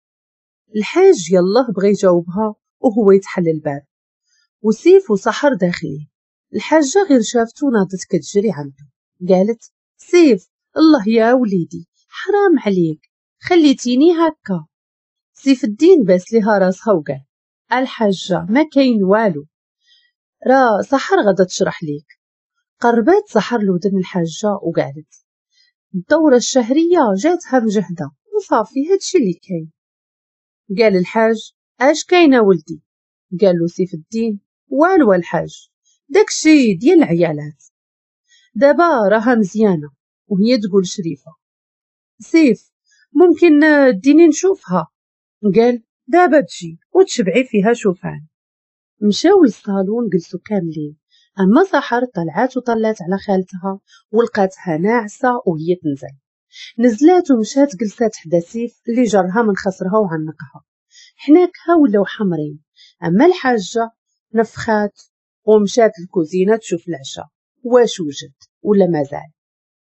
الحاج يلاه بغى يجاوبها وهو يتحل الباب، وسيف وسحر داخلين. الحاجه غير شافتو ناضت كتجري عنده. قالت: سيف، الله يا وليدي، حرام عليك، خليتيني هكا. سيف الدين باس ليها راسها وقال: الحاجه ما كاين والو، راه سحر غدا تشرح ليك. قربات سحر لودن الحاجة وقعدت. الدورة الشهرية جاتها مجهدة وصافي، هادشي اللي كاين. قال الحاج: اش كاينه ولدي؟ قال له سيف الدين: والو الحاج، داكشي ديال العيالات، دابا راها مزيانة. وهي تقول شريفة: سيف، ممكن ديني نشوفها؟ قال: دابا تجي وتشبعي فيها شوفان. مشاو للصالون جلسوا كاملين، أما سحر طلعت وطلات على خالتها ولقاتها ناعسة وهي تنزل. نزلات ومشات جلسات حدا سيف اللي جرها من خصرها وعنقها. حناكها ولاو حمرين. أما الحاجة نفخات ومشات الكوزينة تشوف العشاء واش وجد ولا مازال.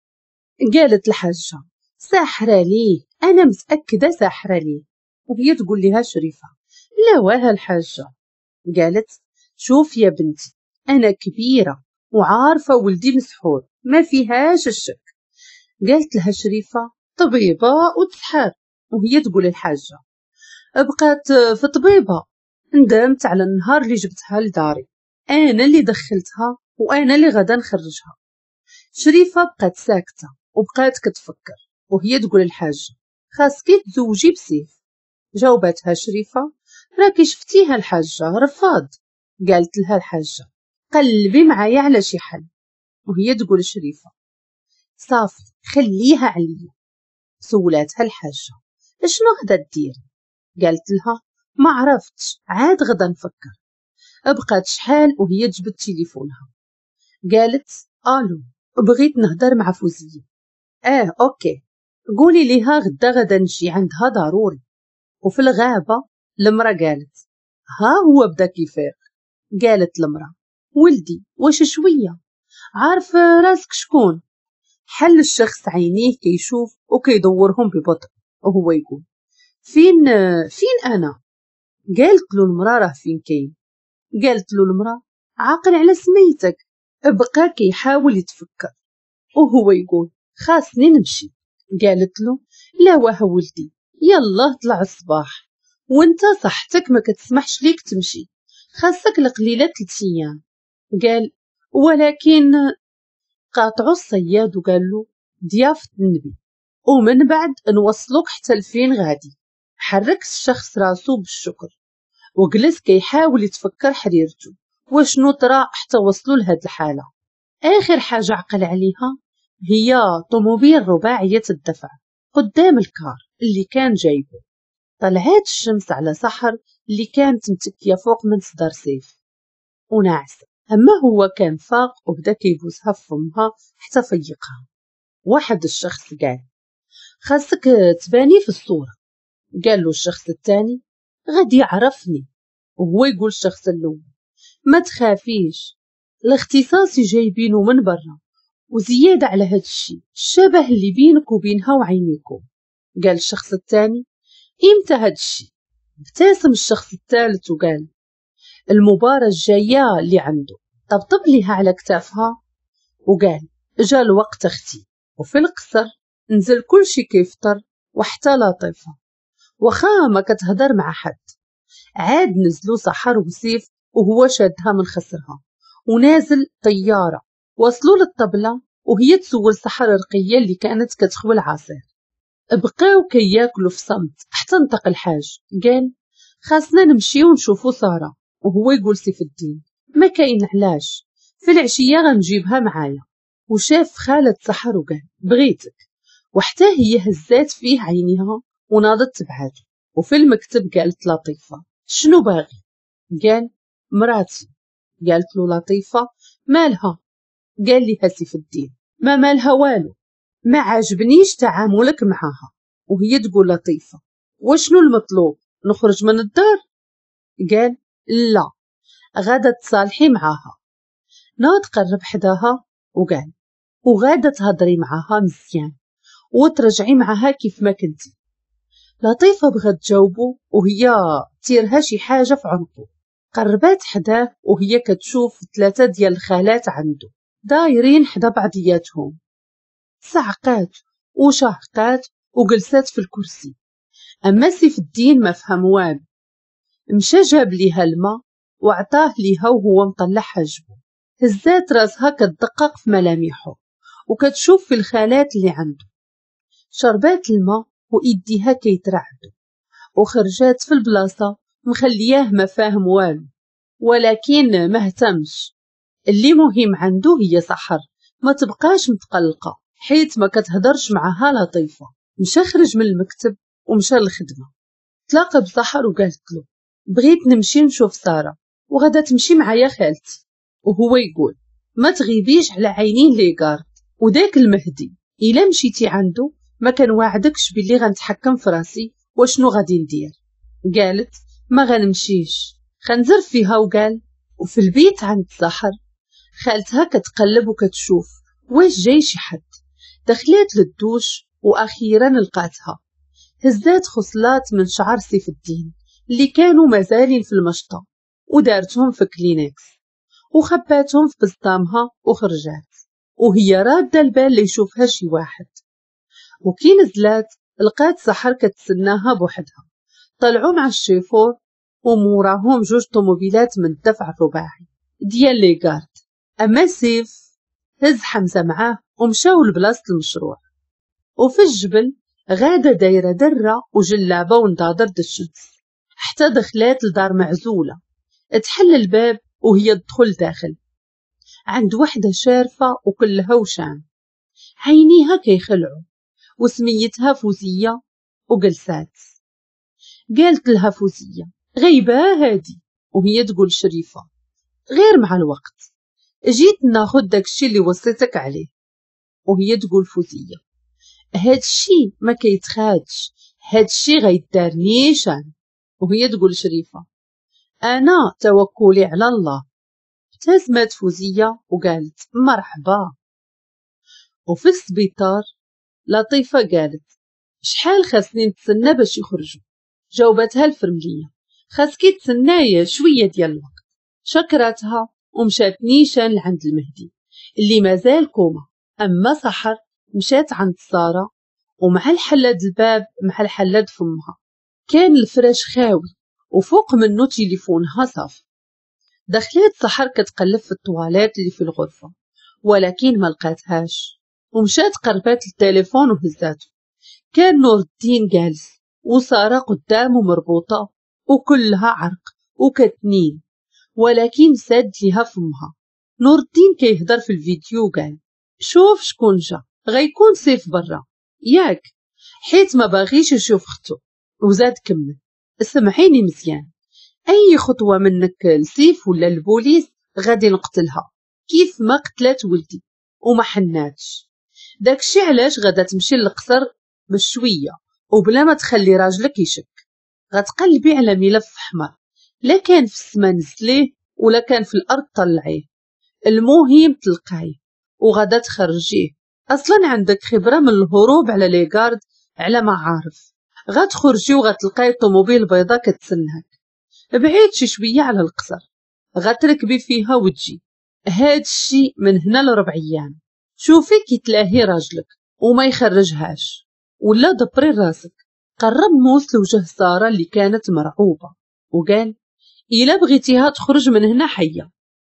قالت الحاجة ساحرة ليه، أنا متأكدة ساحرة ليه. وهي تقول لها شريفة لا واه الحاجة. قالت شوف يا بنتي أنا كبيرة وعارفة ولدي مسحور ما فيهاش الشك. قالت لها شريفة طبيبة وتسحر. وهي تقول الحاجة بقات في طبيبة، ندمت على النهار اللي جبتها لداري، أنا اللي دخلتها وأنا اللي غدا نخرجها. شريفة بقات ساكتة وبقات كتفكر وهي تقول الحاجة خاصكي تزوجي بسيف. جاوبتها شريفة راكي شفتيها الحاجة رفاض. قالت لها الحاجة قلبي معايا على شي حل. وهي تقول شريفة صافي خليها عليا. سولاتها الحاجة شنو غدا ديري؟ قالت لها ما عرفتش عاد غدا نفكر. بقات شحال وهي جبت تليفونها. قالت الو بغيت نهضر مع فوزية. اوكي قولي ليها غدا نجي عندها ضروري. وفي الغابة المرأة قالت ها هو بدا كيفيق. قالت المرأة ولدي واش شوية عارف راسك شكون؟ حل الشخص عينيه كيشوف وكيدورهم ببطء وهو يقول فين أنا؟ قالت له المرأة راه فين كاين؟ قالت له المرأة عاقل على سميتك. بقى كيحاول يتفكر وهو يقول خاصني نمشي. قالت له لا واه ولدي يلا طلع الصباح وانت صحتك ما كتسمحش ليك تمشي، خاصك القليلة 3 أيام. قال ولكن قاطعو الصياد وقال له ضيافة النبي ومن بعد نوصلوك حتى لفين غادي. حرك الشخص راسو بالشكر وجلس كيحاول يتفكر حريرته وشنو طرا حتى وصلوا لهاد الحالة. آخر حاجة عقل عليها هي طوموبيل رباعية الدفع قدام الكار اللي كان جايبه. طلعت الشمس على سحر اللي كانت متكية فوق من صدر سيف وناعسة. أما هو كان فاق وبدا كيبوسها في فمها حتى فيقها. واحد الشخص قال خاصك تباني في الصورة. قال له الشخص الثاني غادي يعرفني. وهو يقول الشخص الأول ما تخافيش الاختصاصي جايبينه من برا وزيادة على هاد الشي الشبه اللي بينك وبينها وعينيكم. قال الشخص الثاني امتى هاد الشي؟ ابتسم الشخص الثالث وقال المباراة الجاية اللي عنده. طبطب ليها على كتافها وقال جا الوقت اختي. وفي القصر نزل كل شي كيفطر وحتى لطيفة وخا ما كتهدر مع حد. عاد نزلوا سحر وسيف وهو شادها من خسرها ونازل طيارة. وصلوا للطبلة وهي تسول سحر رقية اللي كانت كتخوي العصير. بقاو كياكلوا في صمت حتى انطق الحاج قال خاصنا نمشي ونشوفوا سارة. وهو يقول سيف الدين ما كاين علاش في العشية غنجيبها معايا. وشاف خالة سحر وقال بغيتك. وحتى هي هزات فيه عينيها وناضت تبعاته. وفي المكتب قالت لطيفة شنو باغي؟ قال مراتي. قالت له لطيفة مالها؟ قال لها سيف الدين ما مالها والو، ما عاجبنيش تعاملك معها. وهي تقول لطيفة وشنو المطلوب نخرج من الدار؟ قال لا غادا تصالحي معاها. ناض قرب حداها وقال وغادا تهضري معاها مزيان وترجعي معاها كيف ما كنتي. لطيفة بغات تجاوبو وهي تيرها شي حاجة في عنقو. قربات حداه وهي كتشوف 3 ديال الخالات عنده دايرين حدا بعضياتهم. صعقات وشهقات وجلسات في الكرسي. أما سيف الدين ما فهم والو. مشى جاب ليها الماء وعطاه ليها وهو مطلع حاجبو. هزات راسها كتدقق في ملامحه وكتشوف في الخالات اللي عنده. شربات الماء وإيديها كيترعدوا وخرجات في البلاصة مخلياه ما فاهم والو ولكن ما اهتمش. اللي مهم عنده هي سحر ما تبقاش متقلقة حيث ما كتهدرش معها لطيفة. مشى خرج من المكتب ومشى للخدمة. تلاقى بسحر وقالت له بغيت نمشي نشوف سارة وغدا تمشي معايا خالتي. وهو يقول ما تغيبيش على عينين لي غارد، وداك المهدي إلا مشيتي عنده ما كنواعدكش بلي غنتحكم في راسي وشنو غادي ندير. قالت ما غنمشيش، خنزرف فيها. وقال وفي البيت عند سحر خالتها كتقلب وكتشوف واش جاي شي حد. دخلت للدوش واخيرا لقاتها، هزات خصلات من شعر سيف الدين اللي كانوا مازالين في المشطة ودارتهم في كلينكس وخباتهم في بسطامها وخرجات، وهي رادة البال اللي يشوفها شي واحد. وكي نزلات لقات سحر كتسناها بوحدها. طلعوا مع الشيفور وموراهم جوج طوموبيلات من الدفع الرباعي ديال لي غارد. اما سيف هز حمزة معاه ومشاو لبلاصة المشروع. وفي الجبل غادة دايرة درة وجلابة ونضاضر الشمس حتى دخلات لدار معزولة. تحل الباب وهي تدخل داخل عند وحدة شارفة وكلها وشام، عينيها كيخلعوا وسميتها فوزية وجلسات. قالت لها فوزية غيبة هادي، وهي تقول شريفة غير مع الوقت جيت ناخد داكشي اللي وصيتك عليه. وهي تقول فوزية هادشي ما كيتخادش، هادشي غيدار نيشان. وهي تقول شريفة أنا توكلي على الله. ابتسمت فوزية وقالت مرحبا. وفي السبيطار لطيفة قالت شحال خاصني نتسنى باش يخرجوا؟ جاوبتها الفرملية خاصكي تسنايا شوية ديال الوقت. شكرتها ومشات نيشان لعند المهدي اللي مازال كوما. أما سحر مشات عند سارة ومع الحلاد الباب مع الحلاد فمها. كان الفراش خاوي وفوق منه تليفونها صافي. دخلت سحر كتقلب في الطواليت اللي في الغرفة ولكن ما لقاتهاش، ومشات قربات التليفون وهزاته. كان نور الدين جالس وسارة قدامه مربوطة وكلها عرق وكتنين، ولكن ساد ليها فمها. نور الدين كيهضر في الفيديو قال شوف شكون جا، غيكون سيف برا ياك، حيت ما باغيش يشوف اختو. وزاد كمل اسمعيني مزيان، اي خطوة منك لسيف ولا البوليس غادي نقتلها كيف ما قتلت ولدي وما حناتش. داكشي علاش غادا تمشي للقصر بشوية وبلا ما تخلي راجلك يشك. غتقلبي على ملف حمر، لا كان في السما نزليه ولا كان في الارض طلعيه، المهم تلقايه وغادا تخرجيه. اصلا عندك خبرة من الهروب على لي غارد على ما عارف. غتخرجي وغتلقاي طوموبيل بيضا كتسناك بعيد شي شوية على القصر، غتركبي فيها وتجي. هادشي من هنا ل4 أيام. شوفي كي تلاهي راجلك وما يخرجهاش ولا دبري راسك. قرب موس لوجه سارة اللي كانت مرعوبة وقال إلا بغيتيها تخرج من هنا حية.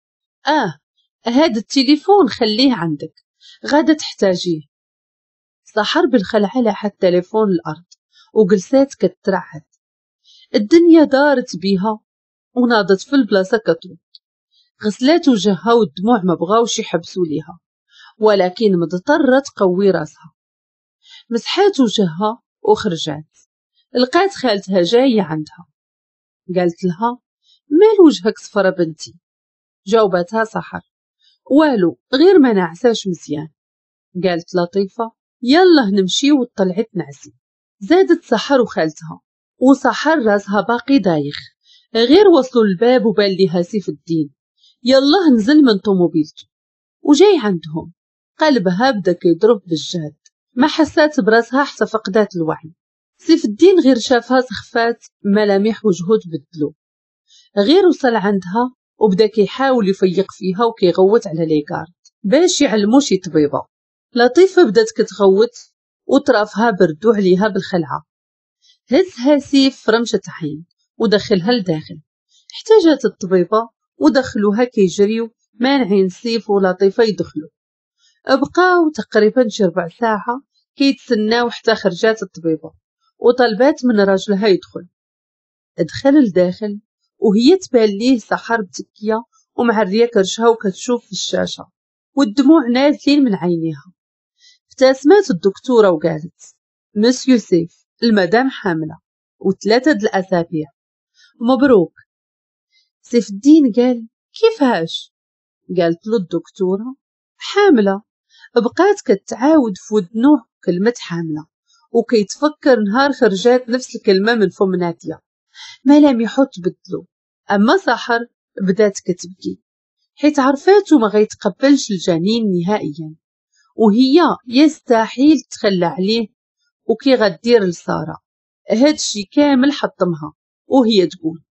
هاد التليفون خليه عندك غادا تحتاجيه. سحر بالخلعة لاحت التليفون الأرض وجلسات كترعد. الدنيا دارت بيها وناضت في البلاصة كترد. غسلات وجهها والدموع ما بغاوش يحبسوا ليها، ولكن مضطرة تقوي راسها. مسحات وجهها وخرجات. لقات خالتها جاية عندها. قالت لها مال وجهك صفرة بنتي؟ جاوبتها سحر والو غير ما نعساش مزيان. قالت لطيفة يلا نمشي وطلعت نعسي. زادت سحر وخالتها وسحر راسها باقي دايخ. غير وصلوا الباب وبان ليها سيف الدين يلا نزل من طوموبيلته وجاي عندهم. قلبها بدا كيضرب بالجهد، ما حسات براسها حتى فقدات الوعي. سيف الدين غير شافها سخفات ملامح وجهه تبدلو. غير وصل عندها وبدا كيحاول يفيق فيها وكيغوت على لي غارد باش يعلمو شي طبيبة. لطيفة بدات كتغوت وطرافها بردو عليها بالخلعة. هزها سيف في رمشة عين ودخلها لداخل. احتاجت الطبيبة ودخلوها كيجريو مانعين سيف ولطيفة يدخلوا. بقاو تقريبا شي 4 ساعة كيتسناو حتى خرجات الطبيبة وطلبات من راجلها يدخل. دخل لداخل وهي تبان ليه سحر بتكية ومعرية كرشها وكتشوف في الشاشة والدموع نازلين من عينيها. ابتسمت الدكتورة وقالت مسيو سيف المدام حاملة و3 الأسابيع، مبروك. سيف الدين قال كيفاش؟ قالت له الدكتورة حاملة. بقات كتعاود في ودنه كلمة حاملة، وكيتفكر نهار خرجات نفس الكلمة من فم نادية. ملامحو تبدلو، أما سحر بدات كتبكي حيت عرفاتو ما غيتقبلش الجنين نهائيا، وهي يستحيل تخلى عليه. وكي غدير لسارة هادشي كامل حطمها، وهي تقول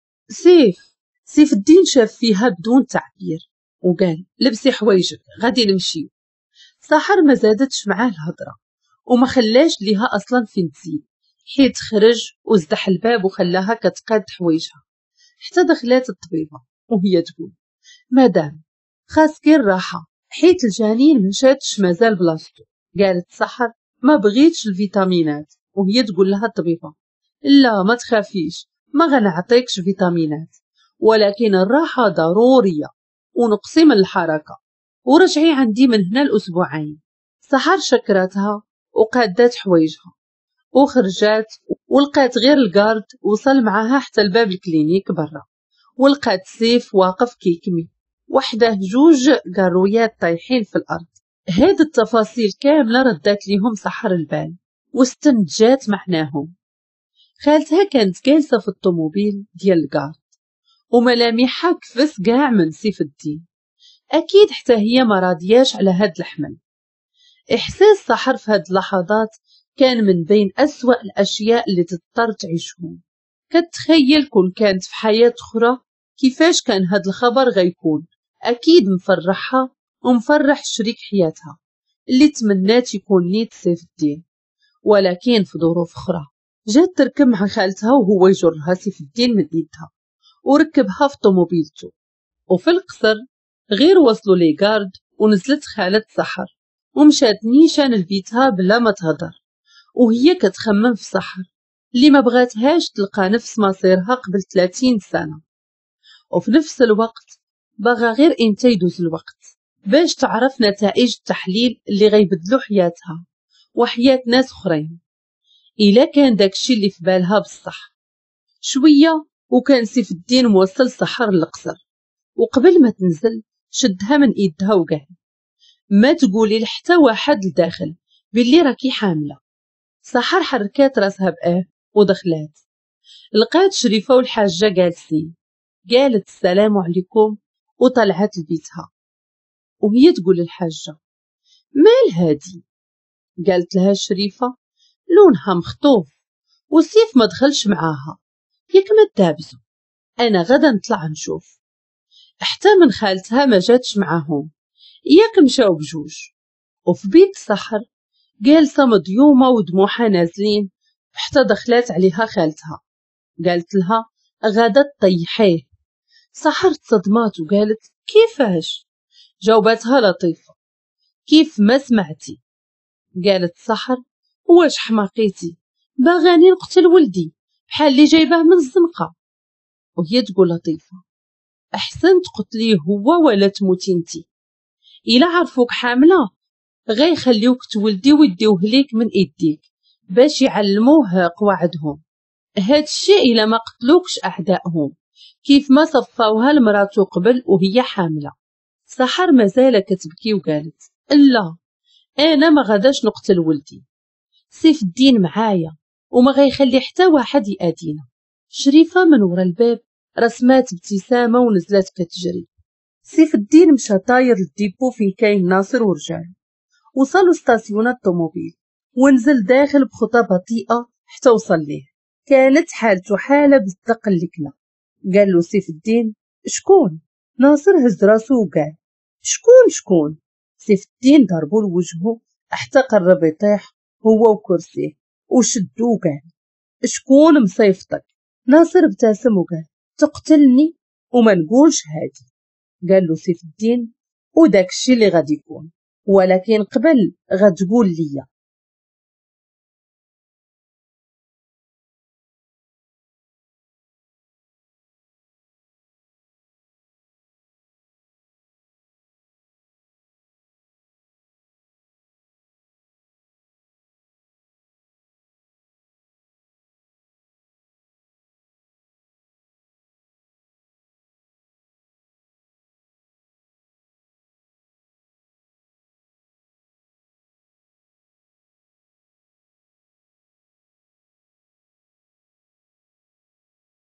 سيف الدين شاف فيها بدون تعبير وقال لبسي حوايجك غادي نمشيو. سحر ما زادتش معاه الهضرة وما خلاش ليها أصلا فين تزيد، حيت خرج وزدح الباب وخلاها كتقاد حوايجها. حتى دخلات الطبيبة وهي تقول مدام خاص غير راحة حيت الجنين مشاتش مازال بلاصتو. قالت سحر ما بغيتش الفيتامينات، وهي تقول لها الطبيبة لا ما تخافيش ما غنعطيكش فيتامينات، ولكن الراحة ضرورية ونقصي من الحركة، ورجعي عندي من هنا الأسبوعين. سحر شكرتها وقادات حوايجها وخرجات، ولقات غير القارد وصل معاها حتى الباب الكلينيك برا، ولقات سيف واقف كيكمي وحده جوج قارويات طايحين في الأرض. هاد التفاصيل كاملة ردات ليهم سحر البال واستنتجات معناهم. خالتها كانت جالسة في الطوموبيل ديال القارد وملامحها كفس قاع من سيف الدين، أكيد حتى هي ما راضياش على هاد الحمل. إحساس سحر في هاد اللحظات كان من بين أسوأ الأشياء اللي تضطر تعيشهم. كتخيل كون كانت في حياة أخرى كيفاش كان هاد الخبر غيكون، أكيد مفرحها ومفرح شريك حياتها اللي تمنات يكون نيت سيف الدين. ولكن في ظروف أخرى جات تركب مع خالتها وهو يجرها سيف الدين من يدها وركبها في طوموبيلته. وفي القصر غير وصلوا لي قارد ونزلت خالة سحر ومشات نيشان لبيتها بلا ما تهضر، وهي كتخمم في سحر اللي ما بغاتهاش تلقى نفس مصيرها قبل 30 سنة. وفي نفس الوقت بغا غير امتى يدوز الوقت باش تعرف نتائج التحليل اللي غيبدلو حياتها وحياة ناس اخرين. إلا كان داكشي اللي في بالها بصح. شوية وكان سيف الدين موصل سحر للقصر، وقبل ما تنزل شدها من ايدها وقال ما تقولي لحتى واحد لداخل باللي راكي حاملة. سحر حركات راسها بآه ودخلات، لقات شريفة والحاجة جالسين، قالت السلام عليكم وطلعت لبيتها. وهي تقول الحاجة مال هادي؟ قالت لها شريفة لونها مخطوف وسيف ما دخلش معاها، ياك ما تدابزو أنا غدا نطلع نشوف. حتى من خالتها ما جاتش معاهم، ياك مشاو بجوج. وفي بيت سحر جالسة مضيومة ودموعها نازلين، حتى دخلات عليها خالتها قالت لها غادا تطيحيه. سحر تصدمات وقالت كيفاش؟ جاوبتها لطيفة كيف ما سمعتي. قالت سحر واش حماقيتي باغاني نقتل ولدي بحال اللي جايباه من الزنقة. وهي تقول لطيفة أحسن تقتليه هو ولا تموتي انتي، إلا عرفوك حاملة غيخليوك تولدي ويديوه ليك من ايديك باش يعلموه قواعدهم. هاد الشيء إلا ما قتلوكش أعدائهم كيف ما صفاوها لمراتو قبل وهي حاملة. سحر مازال كتبكي وقالت لا أنا ما غاداش نقتل ولدي، سيف الدين معايا وما غيخلي حتى واحد يأذينا. شريفة من ورا الباب رسمات ابتسامة ونزلت كتجري. سيف الدين مشى طاير للديبو فين كاين ناصر ورجال، وصلوا ستاسيون الطوموبيل ونزل داخل بخطى بطيئة حتى وصل ليه. كانت حالته حالة بالدق اللكلة. قال له سيف الدين شكون؟ ناصر هز راسو وقال شكون؟ سيف الدين ضربو لوجهه حتى قرب يطيح هو وكرسيه وشدو وقال شكون مصيفطك؟ ناصر ابتسم وقال تقتلني وما نقولش هادي. قال له سيف الدين وداك الشي اللي غادي يكون، ولكن قبل غتقول ليا